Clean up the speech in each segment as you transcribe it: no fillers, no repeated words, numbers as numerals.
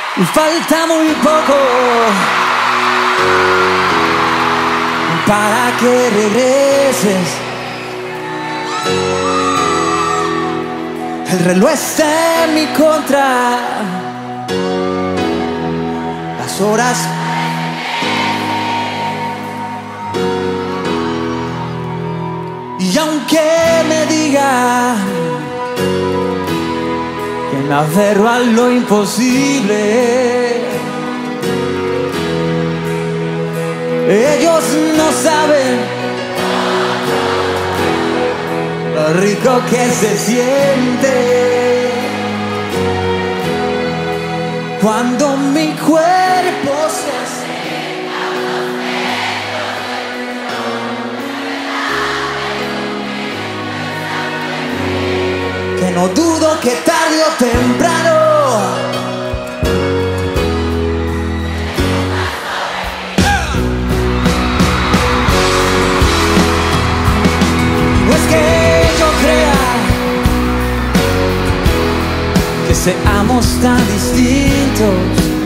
Falta muy poco para que regreses. El reloj está en mi contra. Las horas y aunque me digan que me aferro a lo imposible, ellos no saben lo rico que se siente cuando mi cuerpo se acerca a los dedos, que no dudo que tarde o temprano no es que yo crea que seamos tan distintos,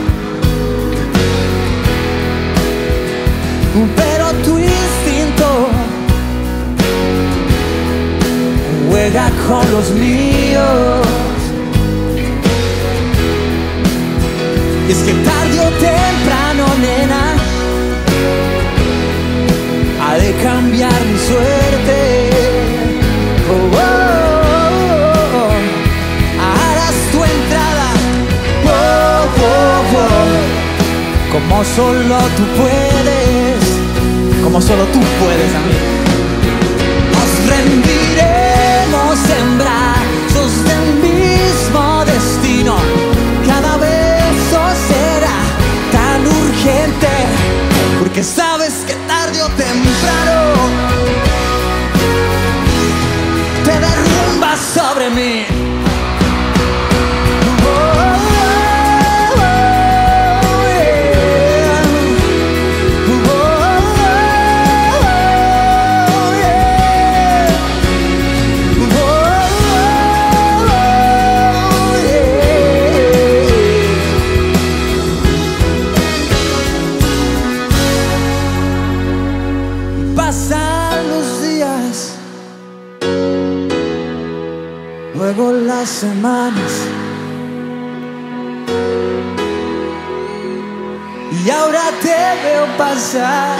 pero tu instinto juega con los míos. Y es que tarde o temprano, nena, ha de cambiar mi suerte. Oh, oh, oh, oh. Harás tu entrada, oh, oh, oh. Como solo tú puedes, como solo tú puedes, amigo. Nos rendiremos en brazos del mismo destino. Cada beso será tan urgente, porque sabes que tarde o temprano te derrumbas sobre mí. Pasan los días, luego las semanas, y ahora te veo pasar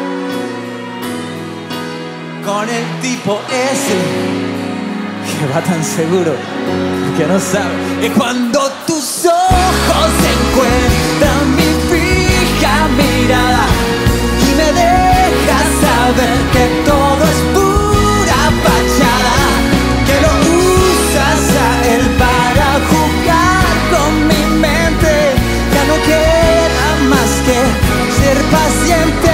con el tipo ese que va tan seguro que no sabe. Y cuando tus ojos encuentran mi fija mirada y me dejas saber que todo es pura fachada, que lo usas a él para jugar con mi mente, ya no queda más que ser paciente.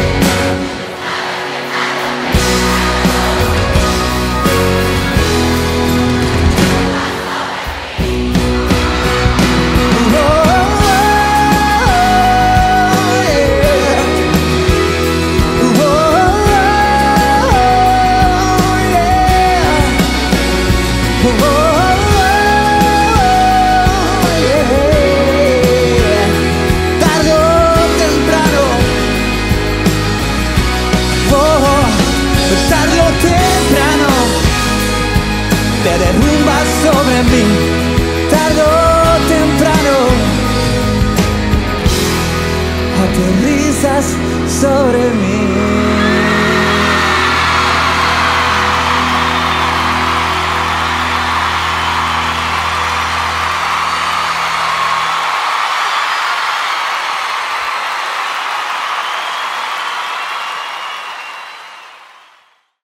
Te derrumbas sobre mí, tarde o temprano, aterrizas sobre mí.